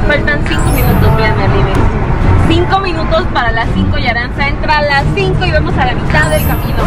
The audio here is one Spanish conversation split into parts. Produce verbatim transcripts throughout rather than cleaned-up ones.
Faltan cinco minutos, vean, Merlines. cinco minutos para las cinco y Aranza entra a las cinco y vamos a la mitad del camino.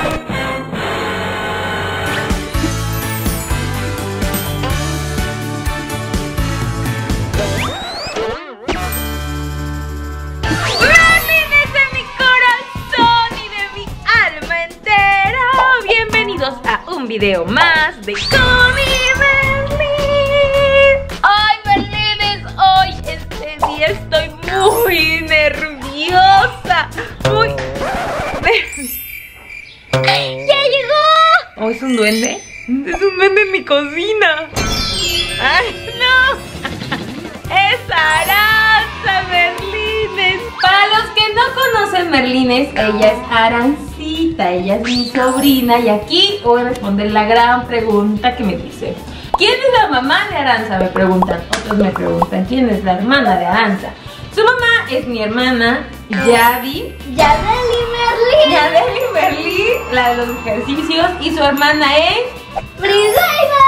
Merlines de mi corazón y de mi alma entera. Bienvenidos a un video más de Comi Merlin. Ay, Merlines, hoy este día estoy muy nerviosa. Muy nerviosa. ¡Ya llegó! ¿Oh, es un duende? Es un duende en mi cocina. ¡Ay, no! ¡Es Aranza, Merlines! Para los que no conocen Merlines, ella es Arancita, ella es mi sobrina. Y aquí voy a responder la gran pregunta que me dice: ¿quién es la mamá de Aranza? Me preguntan. Otros me preguntan: ¿quién es la hermana de Aranza? Su mamá es mi hermana Yadi. Yadeli Merlin. Yadeli Merlin, la de los ejercicios. Y su hermana es Friseida.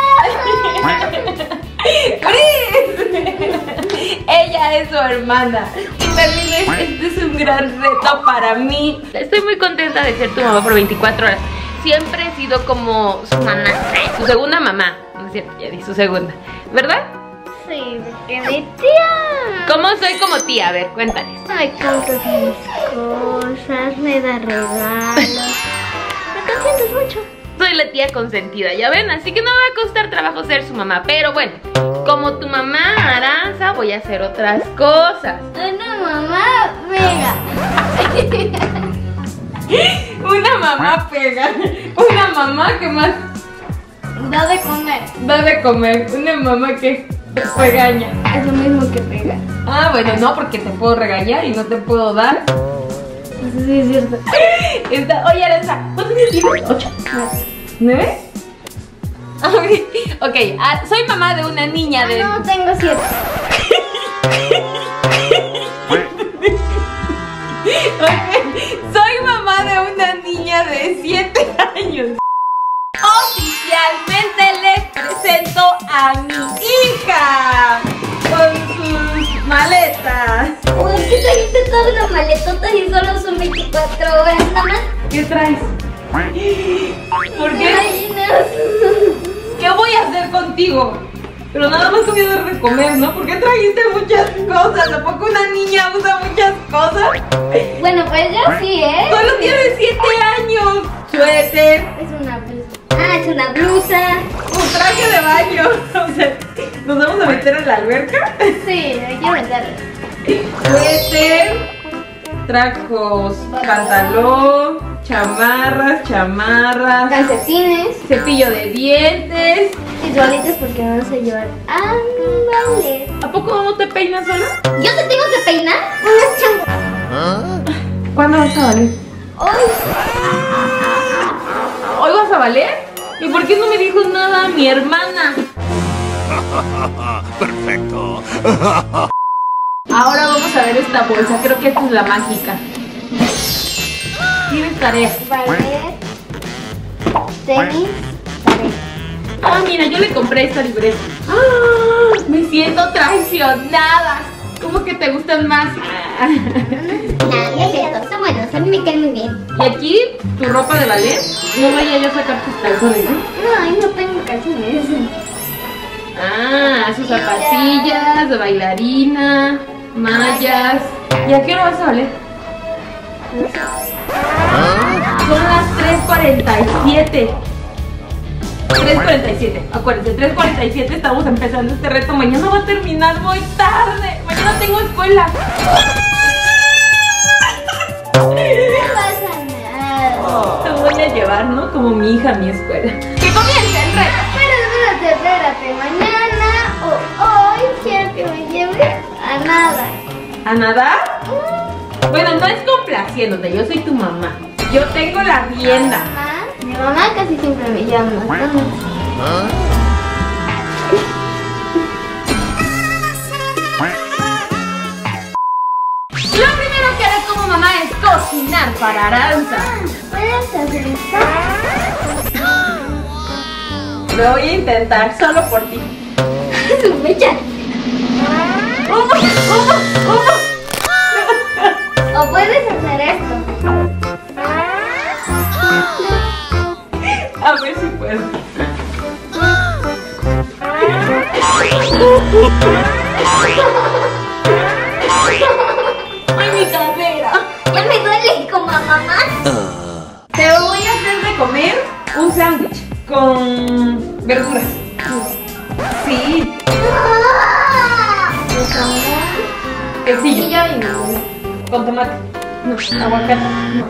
¡Fris! Ella es su hermana. Y Merlines, este es un gran reto para mí. Estoy muy contenta de ser tu mamá por veinticuatro horas. Siempre he sido como su mamá, su segunda mamá. No es cierto, Yadi, su segunda, ¿verdad? Sí, porque mi tía. ¿Cómo soy como tía? A ver, cuéntales. Me compra mis cosas, me da regalos. Me consientes mucho. Soy la tía consentida, ya ven, así que no me va a costar trabajo ser su mamá. Pero bueno, como tu mamá Aranza, voy a hacer otras cosas. Una mamá pega. Una mamá pega. Una mamá que más Da de comer. da de comer. Una mamá que regaña. Es lo mismo que pega. Ah, bueno, no, porque te puedo regañar y no te puedo dar. Eso sí es cierto. Está, oye, Aranza, ¿cuántos años tienes? ¿Ocho? ¿Nueve? Ok, okay. Ah, soy mamá de una niña de... No, tengo siete. Okay. Soy mamá de una niña de siete años. Oficialmente les presento a mi hija con sus maletas. Uy, ¿qué trajiste toda una maletota y solo son veinticuatro horas nada más? ¿Qué traes? ¿Por qué? Gallinas. ¿Qué voy a hacer contigo? Pero nada más te voy a dar de comer, ¿no? ¿Por qué trajiste muchas cosas? ¿A poco una niña usa muchas cosas? Bueno, pues yo sí, ¿eh? Solo tienes siete años. Suéter. Es una blusa. Ah, es una blusa. Un traje de baño. O sea, ¿nos vamos a meter en la alberca? Sí, hay que meterla. Suéter. Trajos, pantalón, chamarras, chamarras, Calcetines. cepillo de dientes. Y toallitas porque no sé llevar. Ah, vale. ¿A poco no te peinas sola? ¿Yo te tengo que peinar? Unas changos. ¿Cuándo vas a valer? Hoy. ¿Hoy vas a valer? ¿Y por qué no me dijo nada mi hermana? Perfecto. Ahora vamos a ver esta bolsa, creo que esta es la mágica. Tienes tarea. Ballet. Tenis. Tarea. Ah, mira, yo le compré esta libreta. ¡Ah! Me siento traicionada. ¿Cómo que te gustan más? Nada, no es cierto. Son buenos, a mí me caen muy bien. ¿Y aquí tu ropa de ballet? No vaya yo a sacar tus calzones, ¿eh? No, ahí no tengo calzones. Ah, sus zapatillas de bailarina, mallas. ¿Y a qué hora vas a valer? Son las tres cuarenta y siete. tres cuarenta y siete, acuérdense, tres cuarenta y siete estamos empezando este reto. Mañana va a terminar muy tarde. Mañana tengo escuela. No pasa nada. Te voy a llevar, ¿no? Como mi hija a mi escuela. ¡Que comience el reto! Espérate, espérate, espérate. Mañana o hoy quiero que me lleves a nada. ¿A nadar? Bueno, no es complaciéndote, yo soy tu mamá. Yo tengo la rienda. Mamá, mi mamá casi siempre me llama. Lo primero que haré como mamá es cocinar para Aranza. ¿Puedes hacer esto? Lo voy a intentar solo por ti. Su mecha. ¡Oh! Morcillo. Y yo y no. Con tomate. No, aguacate. No.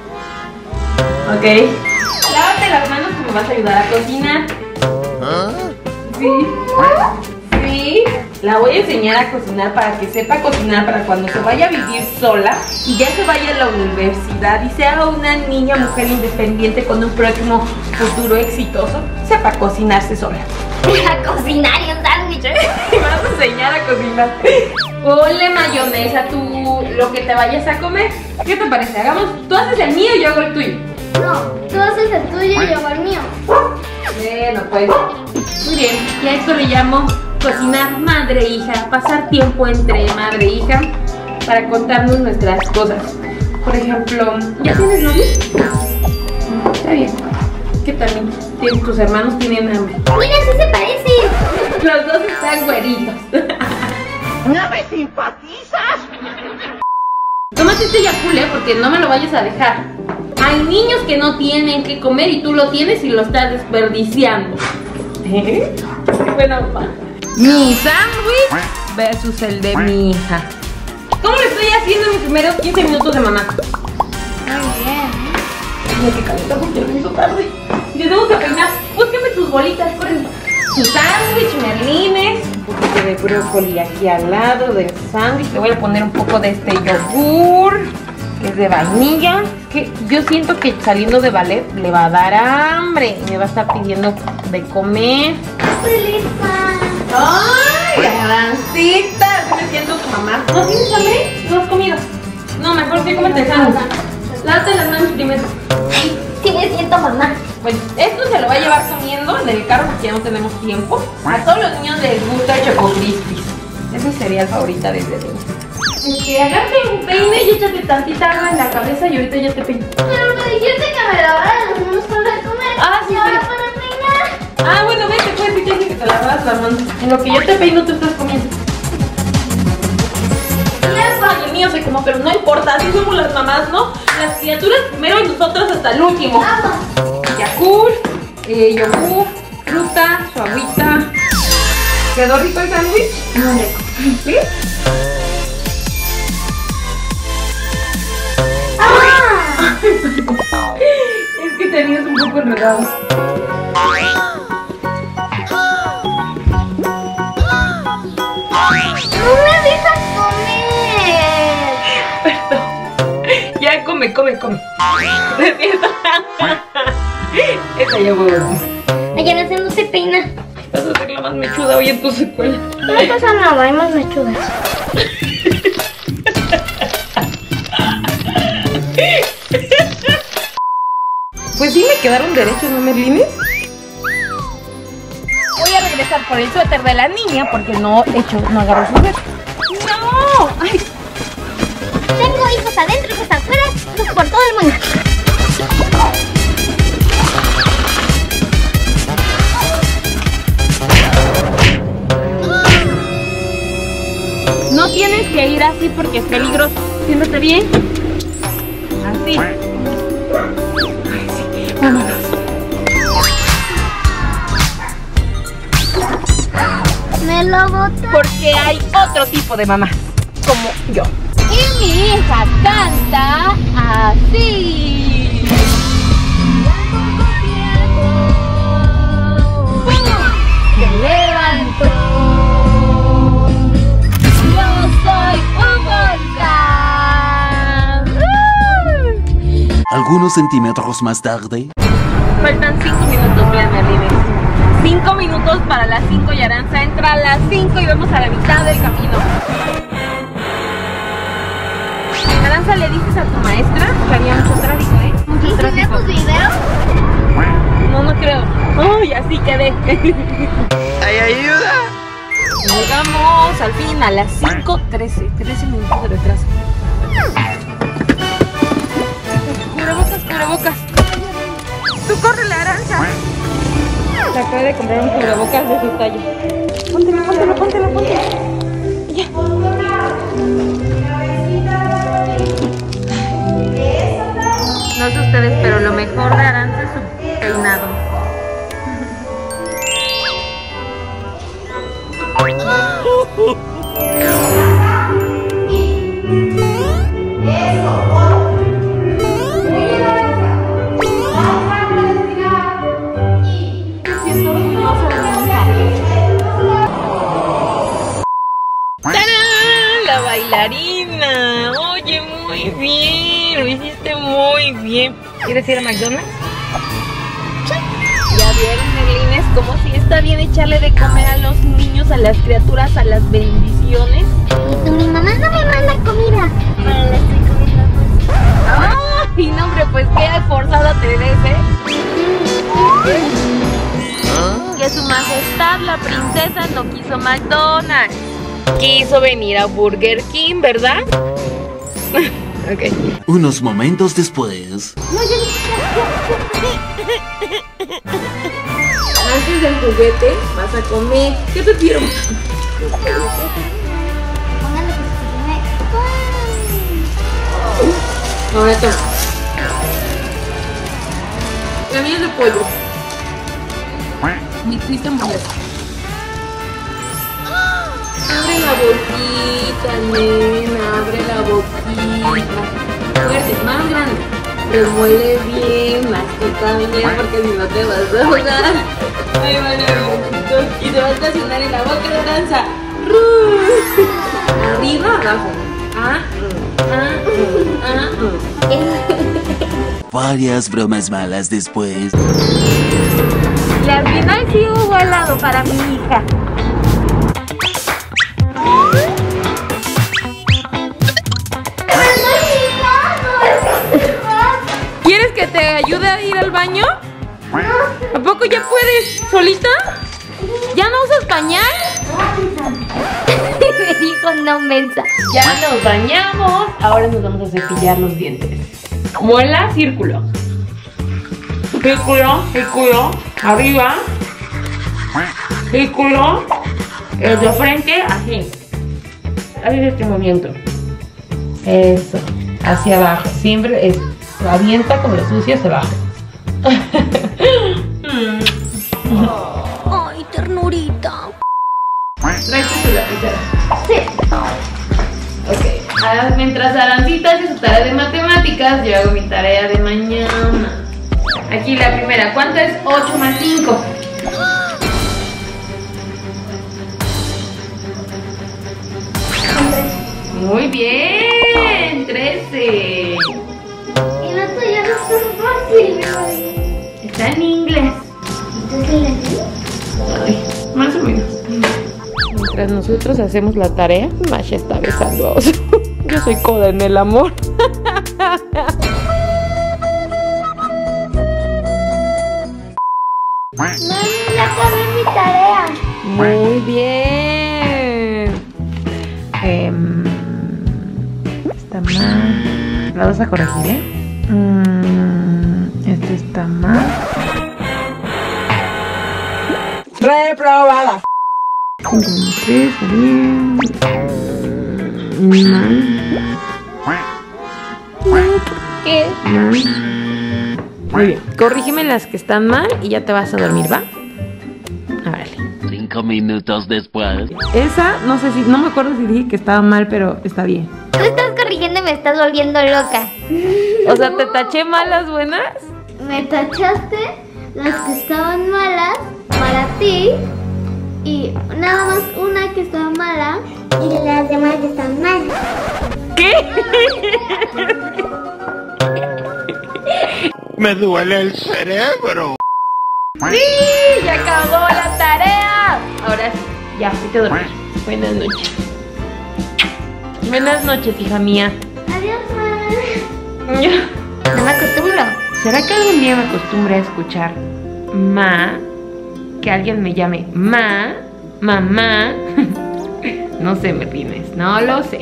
Ok. Lávate las manos que me vas a ayudar a cocinar. ¿Ah? Sí. Sí. La voy a enseñar a cocinar para que sepa cocinar para cuando se vaya a vivir sola y ya se vaya a la universidad y sea una niña, mujer independiente con un próximo futuro exitoso, sepa cocinarse sola. A cocinar y un sándwich. Me vas a enseñar a cocinar. Ponle mayonesa a tu lo que te vayas a comer. ¿Qué te parece? Hagamos, tú haces el mío y yo hago el tuyo. No, tú haces el tuyo y yo hago el mío. Bueno, pues. Muy bien. Y a esto le llamo cocinar madre e hija. Pasar tiempo entre madre e hija para contarnos nuestras cosas. Por ejemplo, ¿ya tienes novio? Está bien. ¿Qué tal? Tus hermanos tienen hambre. Mira, sí se parecen. Los dos están güeritos. ¿No me simpatizas? Tómate este Yakult, ¿eh? Porque no me lo vayas a dejar. Hay niños que no tienen que comer y tú lo tienes y lo estás desperdiciando. ¿Eh? Qué buena mamá. Mi sándwich versus el de mi hija. ¿Cómo le estoy haciendo en mis primeros quince minutos de mamá? Muy bien. Mira que caleta porque lo hizo tarde. Y le tengo que peinar. Búsqueme tus bolitas, corren. Su sándwich, merlines. Un poquito de brócoli aquí al lado del sándwich. Le voy a poner un poco de este yogur, que es de vainilla. Es que yo siento que saliendo de ballet le va a dar hambre y me va a estar pidiendo de comer. Felipa. ¡Ay, Arancita! Estoy siendo tu mamá. ¿No tienes hambre? ¿No has comido? No, mejor que cómete el sándwich. Lávate las manos primero. Sí me siento mamá. Bueno, esto se lo va a llevar comiendo en el carro porque ya no tenemos tiempo. A todos los niños les gusta el Choco Crispies. Es mi cereal favorita desde niño. Que agárrate un peine y échate tantita agua en la cabeza y ahorita ya te peino. Pero me dijiste que me lavara las manos para comer. Ah, sí, y ahora sí. para peinar. Ah, bueno, vete, pues, si quieres que te lavas las manos. En lo que yo te peino, tú estás comiendo. Ay, el mío se como, pero no importa, así somos las mamás, ¿no? Las criaturas primero y nosotros hasta el último. Vamos. Yakult, eh, yogur, fruta, su agüita. ¿Quedó rico el sándwich? Muy rico. ¿Sí? ¡Ah! Es que tenías un poco enredado. No me dejas comer. Perdón. Ya come, come, come. Despierta. Esa ya huevo. Allá no se no se peina. Vas a ser la más mechuda hoy en tu secuela. No pasa nada, hay más mechudas. Pues sí me quedaron derechos, ¿no, merlines? Voy a regresar por el suéter de la niña porque no he hecho, no agarro su suéter. ¡No! ¡Ay! Tengo hijos adentro, hijos afuera, hijos por todo el mundo. No tienes que ir así porque es peligroso. Siéntate bien. Así. Ay, sí. Vámonos. Me lo boté. Porque hay otro tipo de mamás, como yo. Y mi hija canta así. Se levantó. Yo soy un volcán. Algunos centímetros más tarde. Faltan cinco minutos, vean, merlines. Cinco minutos para las cinco y Aranza entra a las cinco y vamos a la mitad del camino. Aranza, ¿le dices a tu maestra que había mucho tráfico, eh? Mucho ¿Y tiene tráfico. tus videos? No, no creo. Uy, así quedé. ¡Ay, ayuda! Llegamos al fin a las cinco trece. trece minutos de retraso. Cubrebocas, cubrebocas. Tú corre, la Aranza. Se acaba de comprar un cubrebocas de su talla. Póntelo, póntelo, póntelo, póntelo. Ya. No sé ustedes, pero lo mejor de Aranza es su peinado. bailarina. Oye, muy bien. Lo hiciste muy bien. ¿Quieres ir a McDonald's? ¿Ya vieron, Merlines, cómo sí está bien echarle de comer a los niños, a las criaturas, a las bendiciones? Y tú, mi mamá no me manda comida. Pero la estoy comiendo pues. ¡Ay, no, hombre! Pues qué forzada te ves, ¿eh? Que su majestad, la princesa, no quiso McDonald's. Quiso venir a Burger King, ¿verdad? Ok. Unos momentos después. Antes del juguete vas a comer. ¿Qué prefiero? Póngale que se Ahora toma. La mía es de pollo. Mi triste hamburguesa. Abre la boquita, nena. Abre la boquita. Fuerte, más grande. Remuele bien, mastica bien, porque si no te vas a ahogar. Ahí va el boquito. Y te vas a estacionar en la boca de danza. Arriba, abajo. Ah, ah, ah, ah. Varias bromas malas después. Y al final sí hubo helado para mi hija. ¿Quieres que te ayude a ir al baño? ¿A poco ya puedes solita? ¿Ya no usas pañal? Me dijo no mensa. Ya nos bañamos. Ahora nos vamos a cepillar los dientes. Muela, círculo. Círculo, círculo. Arriba. Círculo. El de frente, así. Así es este movimiento. Eso. Hacia abajo. Siempre es. Lo avienta como lo sucio hacia abajo. Ay, ternurita. Tráete tu lapicera. Sí. Ok. Ahora, mientras Arancita hace su tarea de matemáticas, yo hago mi tarea de mañana. Aquí la primera. ¿Cuánto es ocho más cinco? Muy bien. trece. Y la tuya no es tan fácil. Está en inglés. Entonces la tuya. Ay, más o menos. Mientras nosotros hacemos la tarea, Masha está besando a Oso. Yo soy coda en el amor. Mami, ya acabé mi tarea. Muy bien. Eh, está mal. La vas a corregir, ¿eh? Mm, este está mal. Reprobada. Entonces, bien. Mal. ¿Por qué? Mal. Muy bien. Corrígeme las que están mal y ya te vas a dormir, ¿va? Árale. Cinco minutos después. Esa, no sé si, no me acuerdo si dije que estaba mal, pero está bien. Tú estás corrigiendo y me estás volviendo loca. O sea, ¿te taché malas buenas? Me tachaste las que estaban malas para ti y nada más una que estaba mala y las demás que están malas. ¿Qué? Me duele el cerebro. ¡Sí! ¡Ya acabó la tarea! Ahora sí, ya, vete a dormir. Buenas noches. Buenas noches, hija mía. Adiós, mamá. Yo- No me acostumbro. ¿Será que algún día me acostumbre a escuchar ma? Que alguien me llame ma, mamá. No sé, me rimes, no lo sé.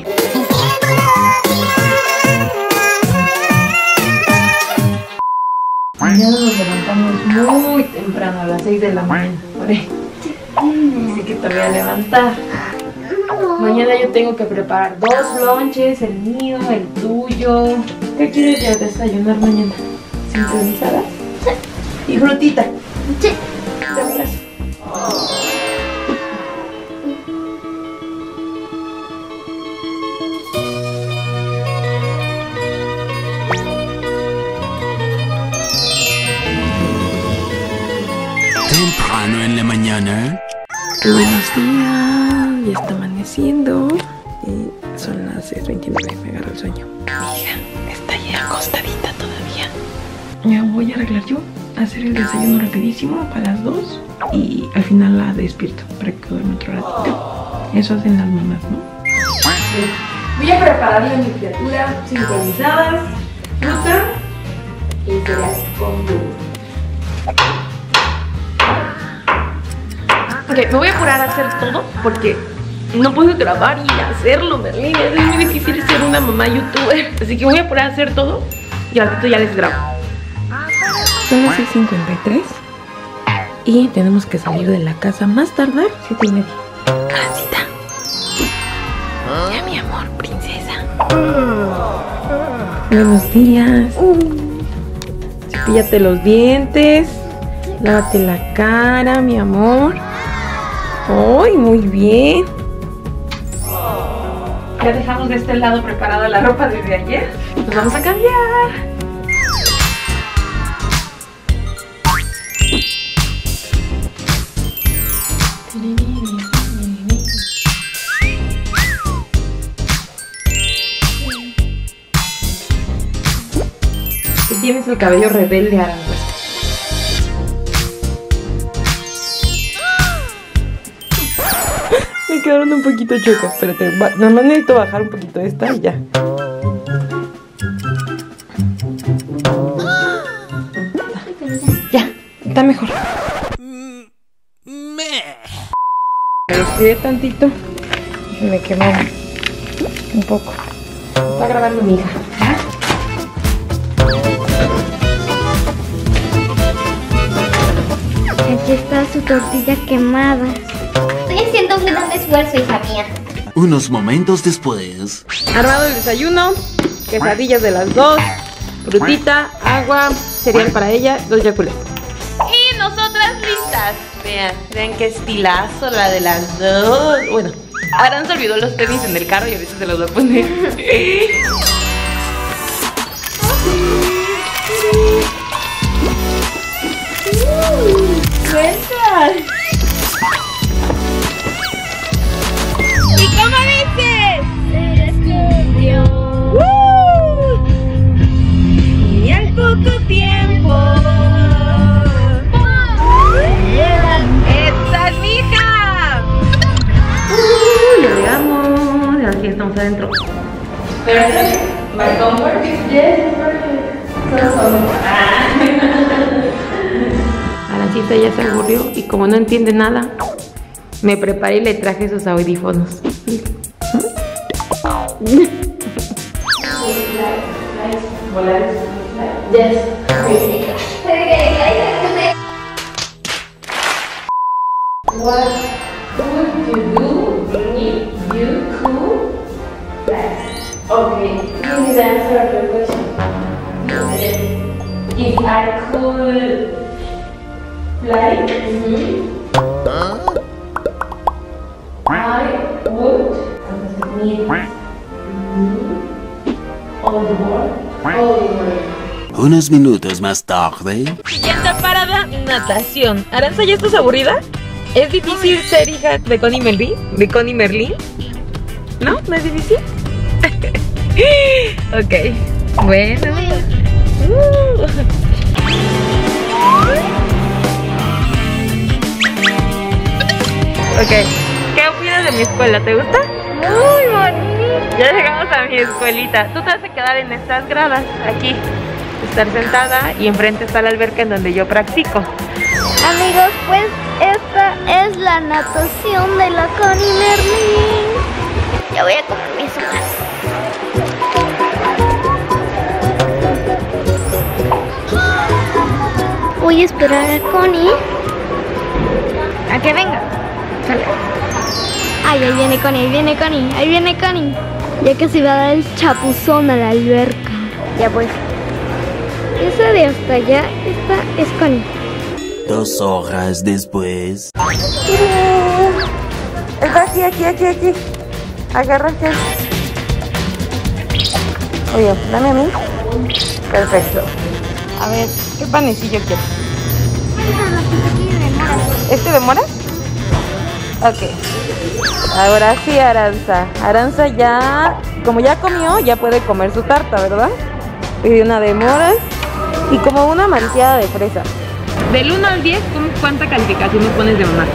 Mañana nos levantamos muy temprano, a las seis de la mañana. Por ahí. Así que te voy a levantar. Mañana yo tengo que preparar dos lonches, el mío, el tuyo. ¿Qué quieres ya desayunar mañana? ¿Sincronizadas? Sí. ¿Y frutita? Sí. De abrazo. Temprano en la mañana. Buenos días, ya está amaneciendo. Y son las seis veintinueve, me agarra el sueño. Mi hija está ahí acostadita todavía. Ya voy a arreglar yo, hacer el desayuno rapidísimo para las dos. Y al final la despierto para que duerme otro ratito. Eso hacen las mamás, ¿no? Voy a prepararle mi criatura sincronizadas, fruta y cereal con yogur. Ok, me voy a apurar a hacer todo porque no puedo grabar y hacerlo, Merlín. Es muy difícil ser una mamá youtuber. Así que voy a apurar a hacer todo y al ratito ya les grabo. Son las seis cincuenta y tres y tenemos que salir de la casa más tardar siete y media. Arancita. Ya, mi amor, princesa. Buenos días. Cepíllate los dientes. Lávate la cara, mi amor. ¡Ay, muy bien! Ya dejamos de este lado preparada la ropa desde ayer. Nos vamos a cambiar. Tienes el cabello rebelde, Aranza. Me quedaron un poquito chuecas. Espérate, nada más necesito bajar un poquito esta y ya. Ya, está mejor. Me descuidé tantito y se me quemó un poco. Está grabando mi hija. Aquí está su tortilla quemada. Estoy haciendo un gran esfuerzo, hija mía. Unos momentos después. Armado el desayuno, quesadillas de las dos, frutita, agua, cereal para ella, dos Yakults. Y nosotras listas. Vean, vean qué estilazo la de las dos. Bueno, Aranza olvidó los tenis en el carro y ahorita se los voy a poner. ¿Y cómo dices? ¡Uh! Y al poco tiempo. ¡Esta es mi hija! ¡Uh! Ya llegamos. Ahora sí estamos adentro. Perfect. My comfort. Yes, perfect. Arancita ya se aburrió y como no entiende nada, me preparé y le traje sus audífonos. What would you do if you could fly? Okay, give me the answer of your question. If I could fly, mm-hmm. Huh? I would need all the world, all the world. Unos minutos más tarde. Siguiente parada, natación. Aranza, ¿ya estás aburrida? ¿Es difícil ser hija de Connie Merlín? ¿De Connie Merlín? ¿No? ¿No es difícil? Ok, bueno. Uh. Ok, ¿qué opinas de mi escuela? ¿Te gusta? Muy bonito. Ya llegamos a mi escuelita. Tú te vas a quedar en estas gradas, aquí. Estar sentada y enfrente está la alberca en donde yo practico. Amigos, pues esta es la natación de la Connie Merlín. Ya voy a comer mis hojas. Voy a esperar a Connie a que venga. Sale. Ay, ahí viene Connie, ahí viene Connie, ahí viene Connie. Ya que se va a dar el chapuzón a la alberca. Ya pues. Esa de hasta allá, esta es Connie. Dos horas después. Está aquí, aquí, aquí, aquí. Agárrate. Oye, dame a mí. Perfecto. A ver, ¿qué panecillo quieres? ¿Este de mora? Ok. Ahora sí, Aranza. Aranza ya, como ya comió, ya puede comer su tarta, ¿verdad? Pidió una de moras y como una malteada de fresa. Del uno al diez, ¿cuánta calificación me pones de mamá?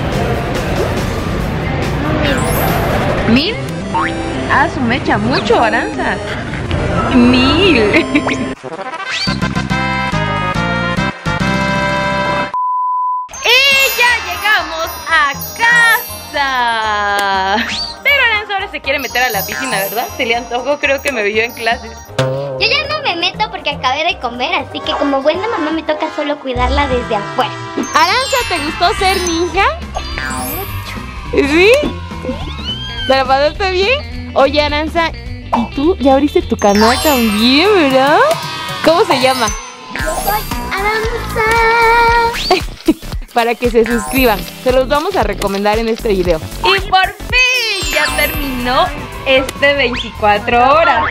¿Mil? Ah, su mecha, mucho, Aranza. Mil. Y ya llegamos a casa. Pero Aranza ahora se quiere meter a la piscina, ¿verdad? Se le antojó, creo que me vio en clases. Yo ya no me meto porque acabé de comer, así que como buena mamá me toca solo cuidarla desde afuera. Aranza, ¿te gustó ser ninja? ¿Sí? ¿Te la pasaste bien? Oye, Aranza, ¿y tú ya abriste tu canal también, verdad? ¿Cómo se llama? Yo soy Aranza. Para que se suscriban, se los vamos a recomendar en este video. Y por fin ya terminó este veinticuatro horas.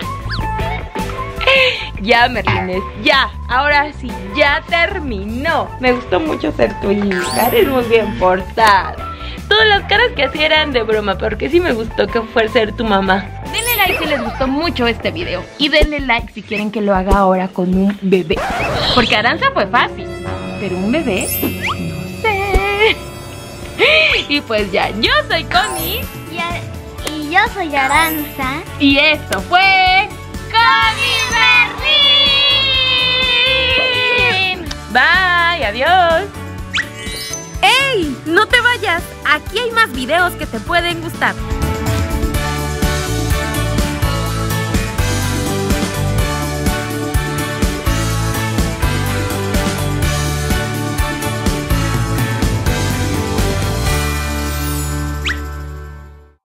Ya, Merlines, ya, ahora sí, ya terminó. Me gustó mucho ser tu hija, eres muy bien portada. Todas las caras que hacía eran de broma, porque sí me gustó que fuera ser tu mamá. Denle like si les gustó mucho este video. Y denle like si quieren que lo haga ahora con un bebé. Porque Aranza fue fácil, pero un bebé, no sé. Y pues ya, yo soy Connie. Y, a- y yo soy Aranza. Y esto fue Connie Merlin. Bye, adiós. ¡Ey! No te vayas, aquí hay más videos que te pueden gustar.